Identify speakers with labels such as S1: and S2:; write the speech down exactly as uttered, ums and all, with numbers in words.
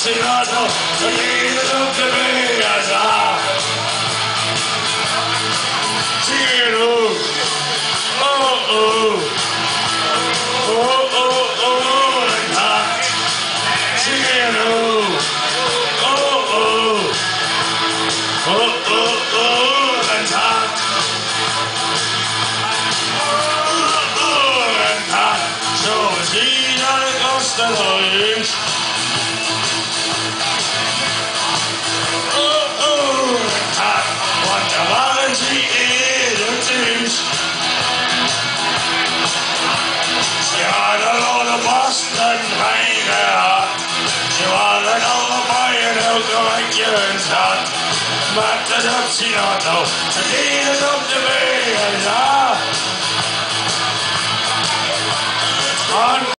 S1: Sinato, Salido tutte me a sa. Singing oh, oh, oh, oh, oh, and hot. Singing oh, oh, oh, oh, oh, oh, and hot. Oh, oh, and hot. So it's easy to cost the lawyers. Boston hanger. She wanted all the fire out to make you hot. But the Dutchy auto, the deed of the bay, and ah.